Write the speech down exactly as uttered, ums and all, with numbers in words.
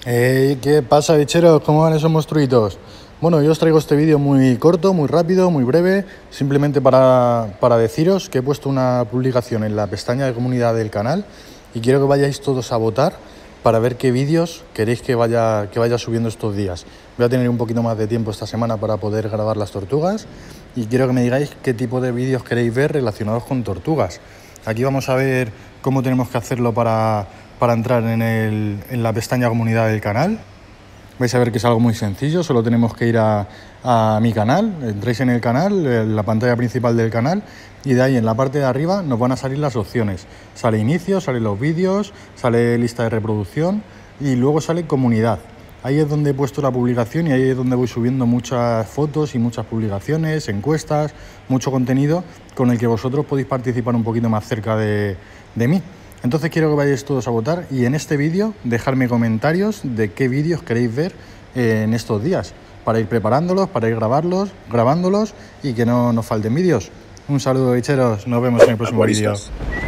Hey, ¿qué pasa, bicheros? ¿Cómo van esos monstruitos? Bueno, yo os traigo este vídeo muy corto, muy rápido, muy breve, simplemente para, para deciros que he puesto una publicación en la pestaña de comunidad del canal y quiero que vayáis todos a votar para ver qué vídeos queréis que vaya, que vaya subiendo estos días. Voy a tener un poquito más de tiempo esta semana para poder grabar las tortugas y quiero que me digáis qué tipo de vídeos queréis ver relacionados con tortugas. Aquí vamos a ver cómo tenemos que hacerlo para, para entrar en, el, en la pestaña comunidad del canal. Vais a ver que es algo muy sencillo, solo tenemos que ir a, a mi canal, entréis en el canal, en la pantalla principal del canal, y de ahí en la parte de arriba nos van a salir las opciones. Sale inicio, salen los vídeos, sale lista de reproducción y luego sale comunidad. Ahí es donde he puesto la publicación y ahí es donde voy subiendo muchas fotos y muchas publicaciones, encuestas, mucho contenido con el que vosotros podéis participar un poquito más cerca de, de mí. Entonces quiero que vayáis todos a votar y en este vídeo dejarme comentarios de qué vídeos queréis ver en estos días, para ir preparándolos, para ir grabarlos, grabándolos y que no nos falten vídeos. Un saludo, bicheros, nos vemos en el próximo vídeo.